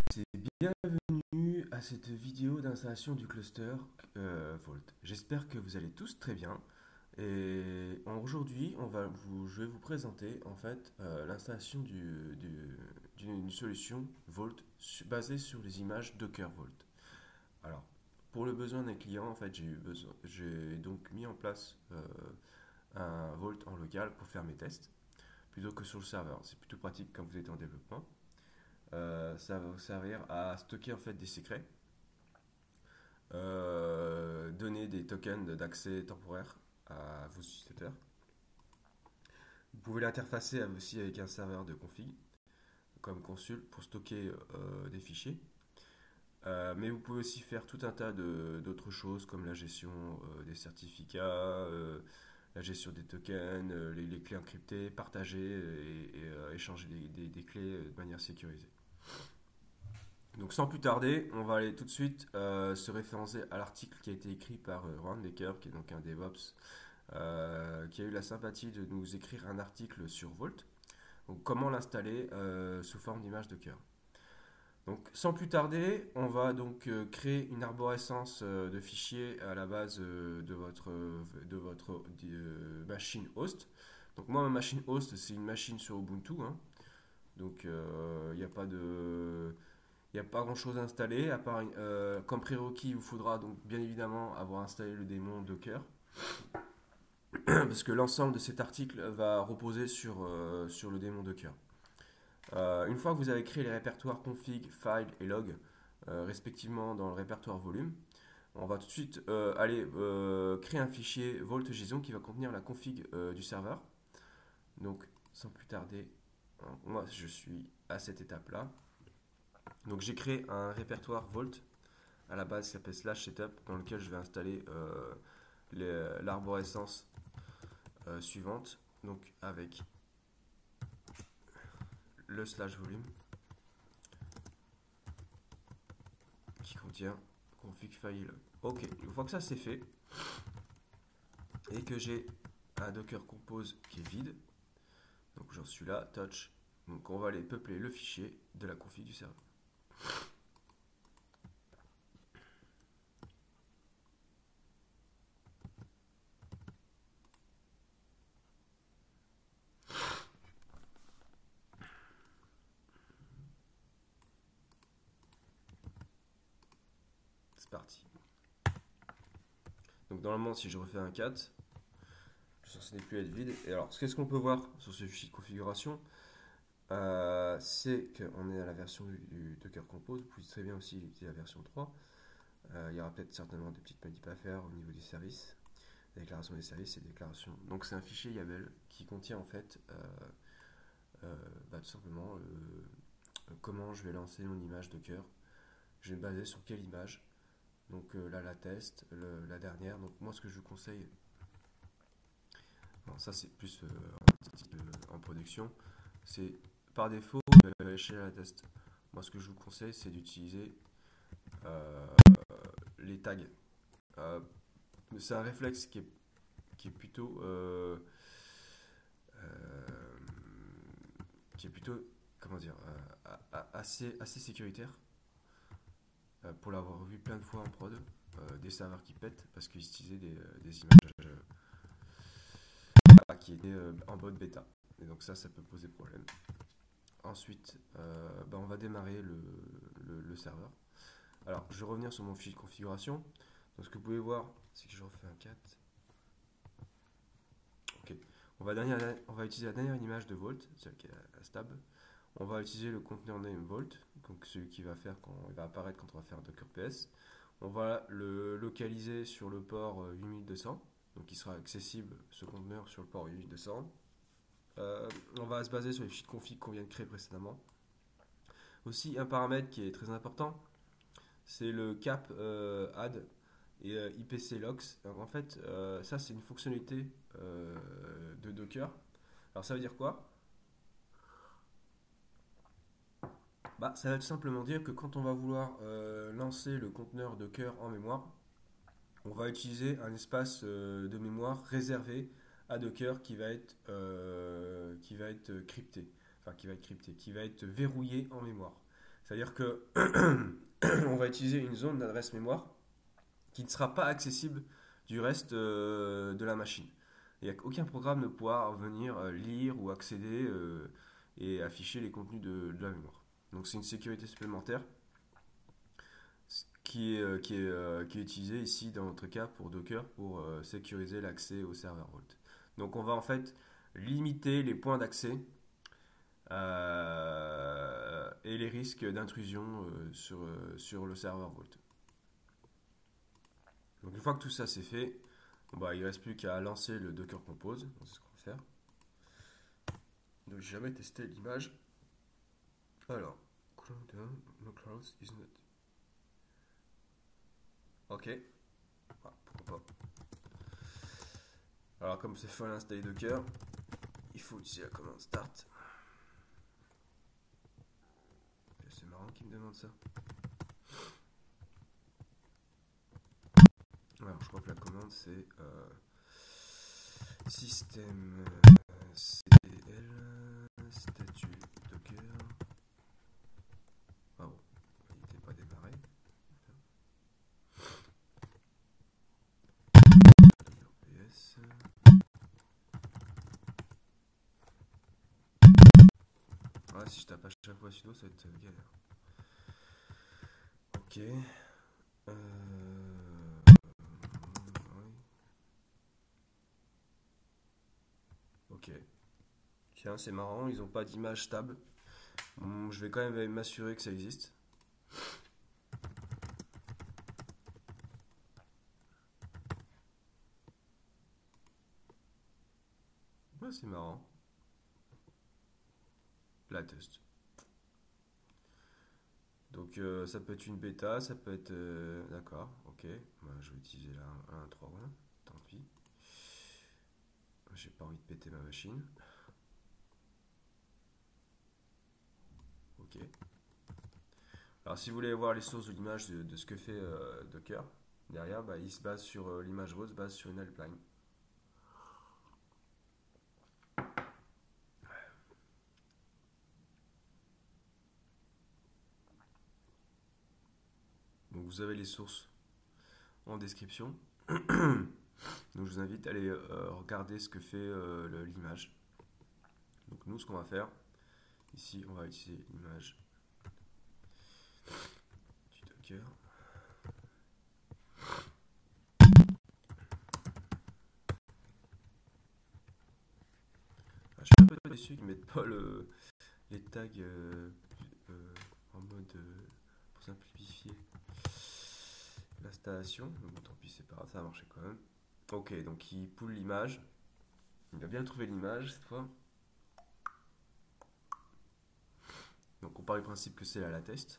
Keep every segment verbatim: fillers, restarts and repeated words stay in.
C'est bienvenue à cette vidéo d'installation du cluster euh, Volt. J'espère que vous allez tous très bien. Et aujourd'hui, on va vous, je vais vous présenter en fait euh, l'installation du- du- d'une solution Volt su- basée sur les images Docker Volt. Alors, pour le besoin d'un client, en fait, j'ai eu besoin, j'ai donc mis en place euh, un Volt en local pour faire mes tests plutôt que sur le serveur. C'est plutôt pratique quand vous êtes en développement. Euh, ça va vous servir à stocker en fait des secrets, euh, donner des tokens d'accès temporaire à vos utilisateurs. Vous pouvez l'interfacer aussi avec un serveur de config comme consul pour stocker euh, des fichiers. Euh, mais vous pouvez aussi faire tout un tas de- d'autres choses comme la gestion euh, des certificats, euh, la gestion des tokens, euh, les, les clés encryptées, partager et, et, euh, échanger des, des- des clés de manière sécurisée. Donc sans plus tarder, on va aller tout de suite euh, se référencer à l'article qui a été écrit par euh, Rohan Baker, qui est donc un DevOps, euh, qui a eu la sympathie de nous écrire un article sur Volt. Donc comment l'installer euh, sous forme d'image Docker. Donc sans plus tarder, on va donc euh, créer une arborescence euh, de fichiers à la base euh, de votre, de votre euh, machine host. Donc moi ma machine host c'est une machine sur Ubuntu, hein. Donc il euh, n'y a pas de il n'y a pas grand chose à installer, à part euh, comme prérequis, il vous faudra donc bien évidemment avoir installé le démon Docker, parce que l'ensemble de cet article va reposer sur, euh, sur le démon Docker. Euh, une fois que vous avez créé les répertoires config, file et log, euh, respectivement dans le répertoire volume, on va tout de suite euh, aller euh, créer un fichier Volt.json qui va contenir la config euh, du serveur. Donc sans plus tarder, hein, moi je suis à cette étape-là. Donc j'ai créé un répertoire Volt à la base qui s'appelle slash setup dans lequel je vais installer euh, l'arborescence euh, suivante, donc avec le slash volume qui contient config file. Ok, une fois que ça c'est fait et que j'ai un docker compose qui est vide, donc j'en suis là, touch, donc on va aller peupler le fichier de la config du serveur. C'est parti. Donc normalement si je refais un cat, ce n'est plus être vide. Et alors qu'est-ce qu'on peut voir sur ce fichier de configuration? Euh, c'est qu'on est à la version du, du Docker Compose. Vous pouvez très bien aussi utiliser la version trois. Euh, il y aura peut-être certainement des petites manip à faire au niveau des services, la déclaration des services et déclaration. Donc c'est un fichier YAML qui contient en fait euh, euh, bah, tout simplement euh, comment je vais lancer mon image Docker. Je vais me baser sur quelle image. Donc euh, là la test, le, la dernière. Donc moi ce que je vous conseille, bon, ça c'est plus euh, en, en production, c'est par défaut euh, chez la test. Moi ce que je vous conseille c'est d'utiliser euh, les tags. Euh, c'est un réflexe qui est, qui est plutôt euh, euh, qui est plutôt comment dire euh, assez, assez sécuritaire euh, pour l'avoir vu plein de fois en prod, euh, des serveurs qui pètent parce qu'ils utilisaient des, euh, des images euh, qui étaient euh, en mode bêta, et donc ça ça peut poser problème. Ensuite euh, bah on va démarrer le, le, le serveur. Alors je vais revenir sur mon fichier de configuration. Donc ce que vous pouvez voir c'est que je refais un cat. Ok. On va, dernière, on va utiliser la dernière image de Volt, celle qui est la stab. On va utiliser le conteneur name Volt, donc celui qui va faire quand il va apparaître quand on va faire Docker P S. On va le localiser sur le port huit mille deux cents, donc il sera accessible ce conteneur sur le port huit mille deux cents. Euh, on va se baser sur les fichiers de config qu'on vient de créer précédemment. Aussi un paramètre qui est très important, c'est le cap euh, add et euh, I P C logs. Alors, en fait, euh, ça c'est une fonctionnalité euh, de Docker. Alors ça veut dire quoi? Bah, ça veut tout simplement dire que quand on va vouloir euh, lancer le conteneur Docker en mémoire, on va utiliser un espace euh, de mémoire réservé à Docker qui va être euh, qui va être crypté, enfin qui va être crypté, qui va être verrouillé en mémoire. C'est-à-dire que on va utiliser une zone d'adresse mémoire qui ne sera pas accessible du reste euh, de la machine. Il n'y a aucun programme ne pourra venir euh, lire ou accéder euh, et afficher les contenus de, de la mémoire. Donc c'est une sécurité supplémentaire qui est, euh, qui, est, euh, qui est utilisée ici dans notre cas pour Docker pour euh, sécuriser l'accès au serveur Vault. Donc on va en fait limiter les points d'accès euh, et les risques d'intrusion euh, sur, euh, sur le serveur Vault. Donc une fois que tout ça c'est fait, bon bah, il ne reste plus qu'à lancer le Docker Compose. C'est ce qu'on va faire. Donc j'ai jamais testé l'image. Alors, no cloud is not. Ok. Ah, pourquoi pas. Alors comme c'est fait à l'installer Docker, il faut utiliser la commande start. C'est marrant qu'il me demande ça. Alors je crois que la commande c'est euh, système euh, cdl statut Docker. Ah bon, il n'était pas démarré. Docker ps. Ouais, si je tape à chaque fois sudo, ça va être galère. Ok. Euh... Oui. Ok. Tiens, c'est marrant, ils n'ont pas d'image stable. Bon, je vais quand même m'assurer que ça existe. Ouais, c'est marrant. La test. Donc euh, ça peut être une bêta, ça peut être... Euh, d'accord, ok. Bah, je vais utiliser la un point trois, tant pis. J'ai pas envie de péter ma machine. Ok. Alors si vous voulez voir les sources de l'image de, de ce que fait euh, Docker, derrière, bah, il se base sur euh, l'image rose, base sur une helpline. Donc vous avez les sources en description. Donc je vous invite à aller euh, regarder ce que fait euh, l'image. Donc nous, ce qu'on va faire, ici, on va utiliser l'image du Docker. Ah, je suis un peu déçu qu'ils ne mettent pas le, les tags euh, euh, en mode euh, pour simplifier l'installation. Bon, tant pis, c'est pas grave, ça a marché quand même. Ok, donc il poule l'image. Il a bien trouvé l'image cette fois. Donc on part du principe que c'est là la test.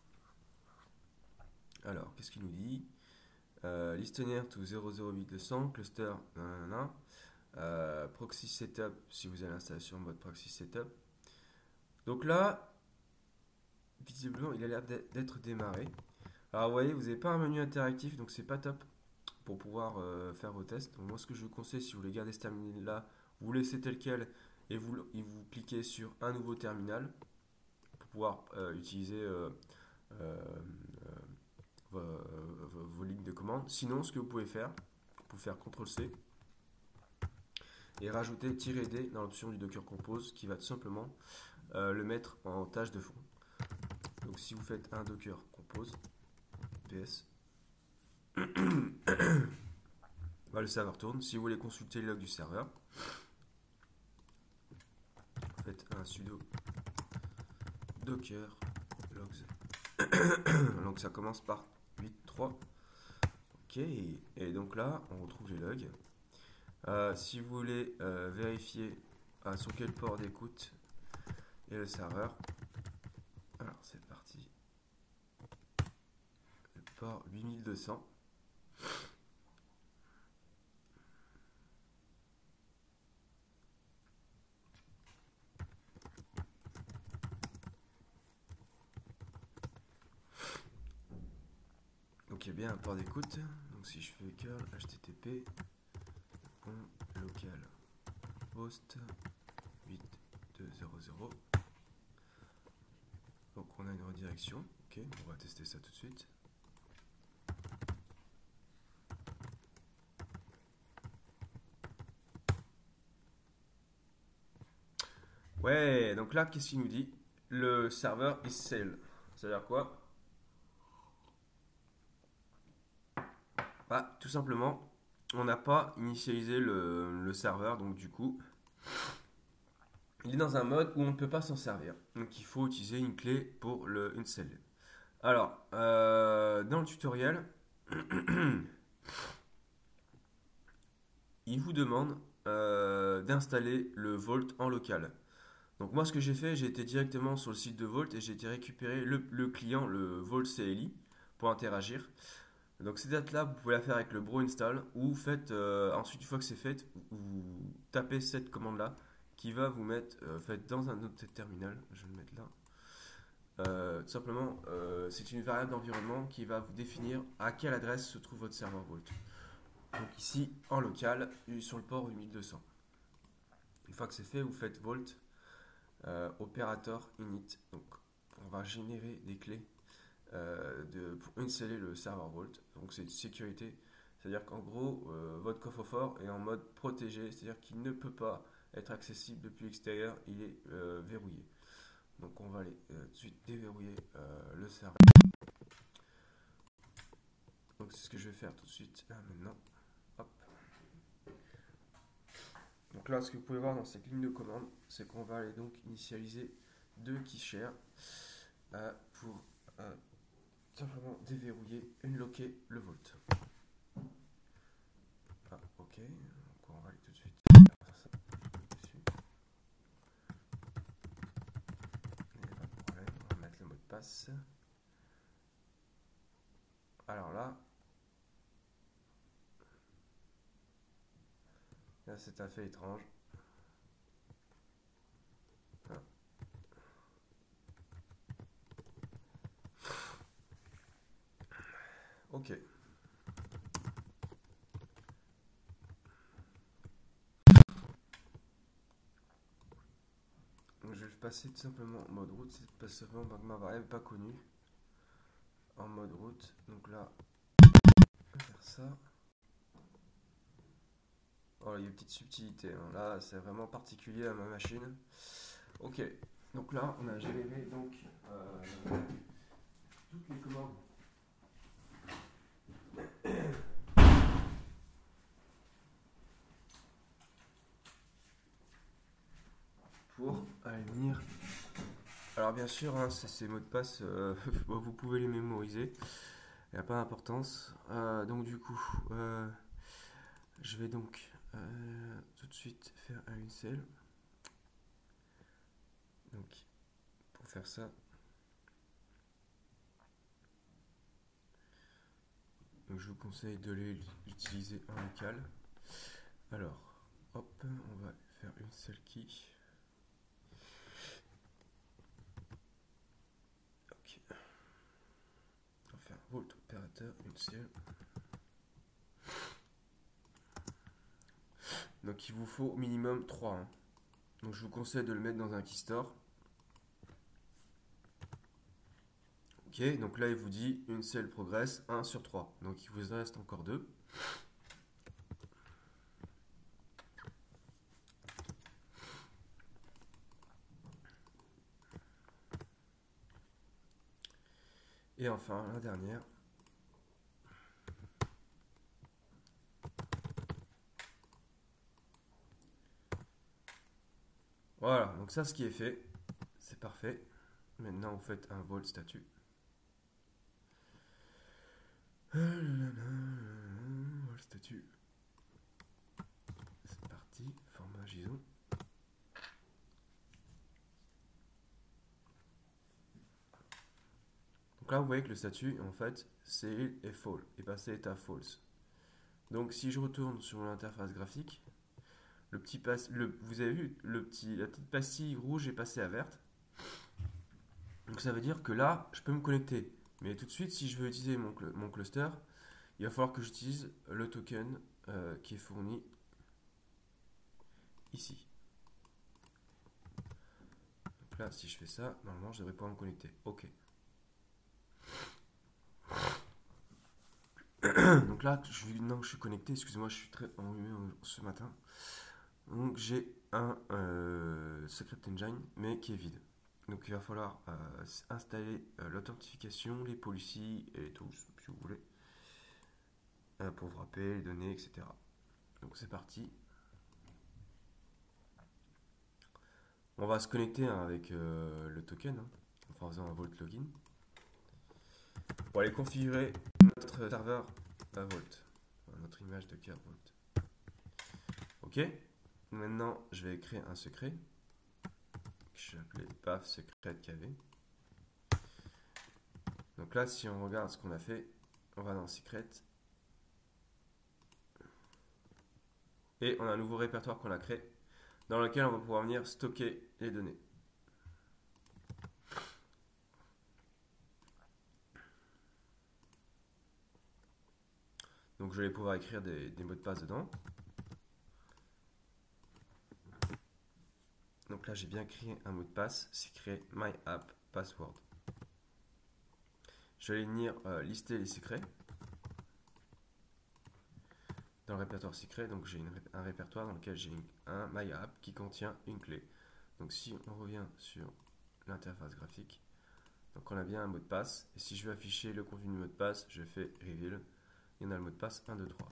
Alors, qu'est-ce qu'il nous dit? euh, Listener to zéro zéro huit deux cents, cluster, nanana. Euh, proxy setup, si vous avez l'installation en mode proxy setup. Donc là, visiblement, il a l'air d'être démarré. Alors vous voyez, vous n'avez pas un menu interactif, donc c'est pas top pour pouvoir euh, faire vos tests. Donc moi, ce que je vous conseille, si vous voulez garder ce terminal là, vous le laissez tel quel et vous, et vous cliquez sur un nouveau terminal pour pouvoir euh, utiliser euh, euh, vos, vos, vos lignes de commande. Sinon, ce que vous pouvez faire, vous pouvez faire contrôle C et rajouter -d dans l'option du Docker Compose qui va tout simplement euh, le mettre en tâche de fond. Donc si vous faites un Docker Compose, ps, bah, le serveur tourne. Si vous voulez consulter les logs du serveur, vous faites un sudo docker logs. Donc ça commence par huit point trois. Ok, et donc là on retrouve les logs. Euh, si vous voulez euh, vérifier euh, sur quel port d'écoute est le serveur, alors c'est parti. Le port huit mille deux cents. Donc il y a bien un port d'écoute. Donc si je fais curl http local host huit deux zéro zéro. Donc on on a une redirection. Ok, on va tester ça tout de suite. Ouais, donc là, qu'est-ce qu'il nous dit? Le serveur is sale. Ça veut dire quoi? Bah, tout simplement, on n'a pas initialisé le, le serveur, donc du coup, il est dans un mode où on ne peut pas s'en servir. Donc il faut utiliser une clé pour le unsell. Alors, euh, dans le tutoriel, il vous demande euh, d'installer le Vault en local. Donc moi ce que j'ai fait, j'ai été directement sur le site de Vault et j'ai été récupérer le, le client, le Vault C L I, pour interagir. Donc cette date là, vous pouvez la faire avec le bro install ou faites, euh, ensuite une fois que c'est fait, vous tapez cette commande là qui va vous mettre, euh, faites dans un autre terminal, je vais le mettre là. Euh, tout simplement, euh, c'est une variable d'environnement qui va vous définir à quelle adresse se trouve votre serveur Vault. Donc ici, en local, sur le port huit mille deux cents. Une fois que c'est fait, vous faites Vault euh, opérateur init. Donc on va générer des clés euh, de, pour installer le serveur Vault. Donc c'est sécurité. C'est-à-dire qu'en gros, euh, votre coffre-fort est en mode protégé. C'est-à-dire qu'il ne peut pas être accessible depuis l'extérieur. Il est euh, verrouillé. Donc on va aller euh, tout de suite déverrouiller euh, le serveur. Donc c'est ce que je vais faire tout de suite là maintenant. Hop. Donc là ce que vous pouvez voir dans cette ligne de commande, c'est qu'on va aller donc initialiser deux keyshare euh, pour euh, simplement déverrouiller, unlocker le Vault. Ah ok, donc on va aller tout de suite faire ça dessus. Il n'y a pas de problème, on va mettre le mot de passe. Alors là, là c'est un fait étrange. Ah. Ok. Donc je vais le passer tout simplement en mode route, c'est pas simplement ma variable pas connue. En mode route, donc là, on va faire ça. Oh, il y a une petite subtilité, hein. Là c'est vraiment particulier à ma machine. Ok, donc là on a généré donc euh, toutes les commandes pour aller venir. Alors bien sûr, hein, ces mots de passe, euh, vous pouvez les mémoriser, il n'y a pas d'importance. Euh, donc du coup, euh, je vais donc euh, tout de suite faire un unsell. Donc pour faire ça, donc je vous conseille de l'utiliser en local. Alors, hop, on va faire une seule key. Ok. On va faire Vault opérateur unsell. Donc il vous faut au minimum trois. Hein. Donc je vous conseille de le mettre dans un key store. Ok, donc là il vous dit une seule progresse, un sur trois. Donc il vous reste encore deux. Et enfin la dernière. Voilà, donc ça ce qui est fait, c'est parfait. Maintenant vous faites un Vault statut. Vault statut. C'est parti, format JSON. Donc là vous voyez que le statut en fait c'est est false, est passé état false. Donc si je retourne sur mon interface graphique, le petit pass, le, vous avez vu le petit, la petite pastille rouge est passée à verte. Donc ça veut dire que là je peux me connecter. Mais tout de suite si je veux utiliser mon, mon cluster, il va falloir que j'utilise le token euh, qui est fourni ici. Donc là, si je fais ça, normalement, je devrais pouvoir me connecter. Ok. Donc là, je, non, je suis connecté. Excusez-moi, je suis très enrhumé ce matin. Donc j'ai un euh, Secret Engine, mais qui est vide. Donc il va falloir euh, installer euh, l'authentification, les policies et tout, si vous voulez, euh, pour vous rappeler les données, et cetera. Donc c'est parti. On va se connecter hein, avec euh, le token, hein, en faisant un Vault Login. Pour aller configurer notre serveur à Vault, notre image de cœur Vault. Ok. Maintenant, je vais créer un secret. Je vais appeler paf secret K V. Donc là, si on regarde ce qu'on a fait, on va dans secret. Et on a un nouveau répertoire qu'on a créé, dans lequel on va pouvoir venir stocker les données. Donc je vais pouvoir écrire des, des mots de passe dedans. Donc là j'ai bien créé un mot de passe, c'est créé my app password. Je vais venir euh, lister les secrets dans le répertoire secret. Donc j'ai un répertoire dans lequel j'ai un my app qui contient une clé. Donc si on revient sur l'interface graphique, donc on a bien un mot de passe. Et si je veux afficher le contenu du mot de passe, je fais reveal. Il y en a le mot de passe un, deux, trois.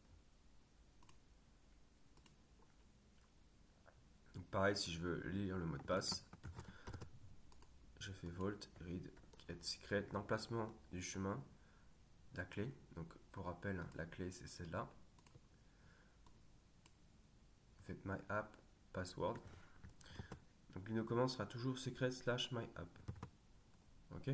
Donc pareil, si je veux lire le mot de passe, je fais vault read get secret, l'emplacement du chemin de la clé. Donc pour rappel, la clé c'est celle-là. Faites my app password. Donc l'une commande sera toujours secret slash my app. Ok.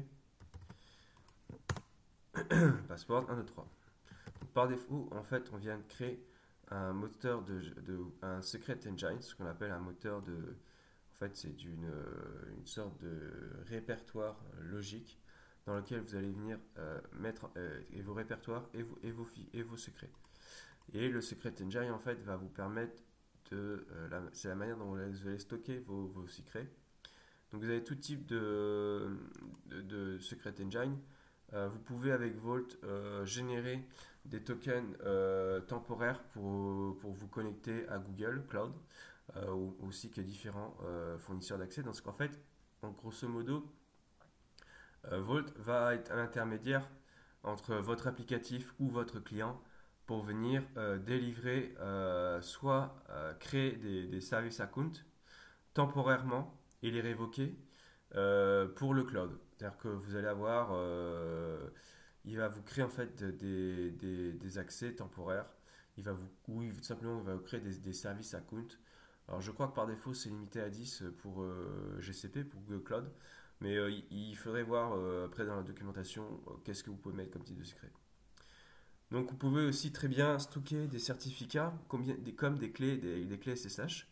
Password un, deux, trois. Donc, par défaut, en fait, on vient de créer un moteur de, de un secret engine, ce qu'on appelle un moteur de. En fait, c'est une, une sorte de répertoire logique dans lequel vous allez venir euh, mettre euh, et vos répertoires et vos, et, vos, et vos secrets. Et le secret engine, en fait, va vous permettre de. Euh, c'est la manière dont vous allez stocker vos, vos secrets. Donc, vous avez tout type de, de, de secret engine. Euh, vous pouvez avec Vault euh, générer des tokens euh, temporaires pour, pour vous connecter à Google Cloud euh, ou aussi que différents euh, fournisseurs d'accès. Donc qu'en fait, en grosso modo, euh, Vault va être un intermédiaire entre votre applicatif ou votre client pour venir euh, délivrer, euh, soit euh, créer des, des services accounts temporairement et les révoquer euh, pour le cloud. C'est-à-dire que vous allez avoir, euh, il va vous créer en fait des, des, des accès temporaires. Il va vous, ou il, tout simplement, il va vous créer des, des services accounts. Alors je crois que par défaut c'est limité à dix pour euh, G C P, pour Google Cloud. Mais euh, il, il faudrait voir euh, après dans la documentation euh, qu'est-ce que vous pouvez mettre comme type de secret. Donc vous pouvez aussi très bien stocker des certificats comme des, comme des clés, des, des clés S S H.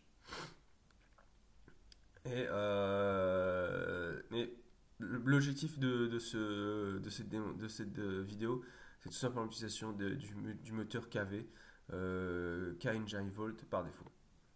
Et, euh, mais l'objectif de, de, ce, de cette, démo, de cette vidéo, c'est tout simplement l'utilisation du, du moteur K V, euh, K-Engine Vault par défaut.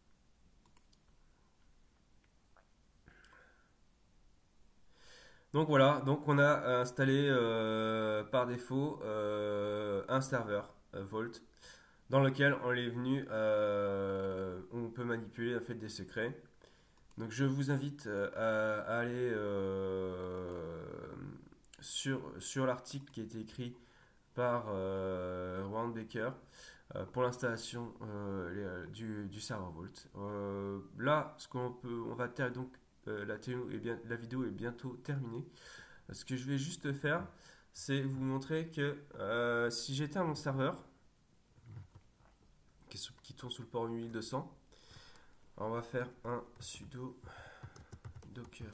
Donc voilà, donc on a installé euh, par défaut euh, un serveur euh, Vault dans lequel on est venu, euh, on peut manipuler en fait des secrets. Donc je vous invite euh, à, à aller euh, sur, sur l'article qui a été écrit par euh, Rowan Baker euh, pour l'installation euh, du, du serveur Vault. Euh, là, ce qu'on peut, on va ter- donc euh, la, est bien, la vidéo est bientôt terminée. Ce que je vais juste faire, c'est vous montrer que euh, si j'éteins mon serveur qui, qui tourne sous le port mille deux cents, on va faire un sudo docker.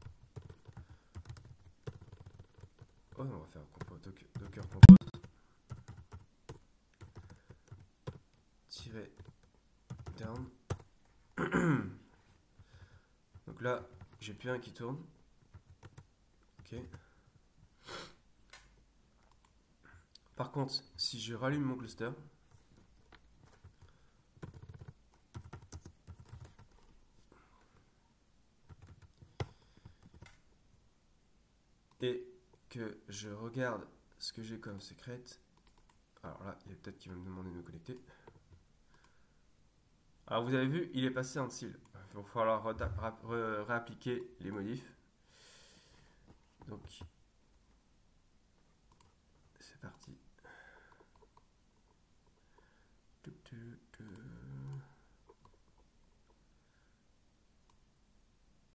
Oh non, on va faire un compose, docker, docker compose. Tirer down. Donc là, j'ai plus un qui tourne. Ok. Par contre, si je rallume mon cluster, que je regarde ce que j'ai comme secret. Alors là, il y a peut-être qui va me demander de me connecter. Alors vous avez vu, il est passé en style. Il va falloir réappliquer les modifs. Donc, c'est parti.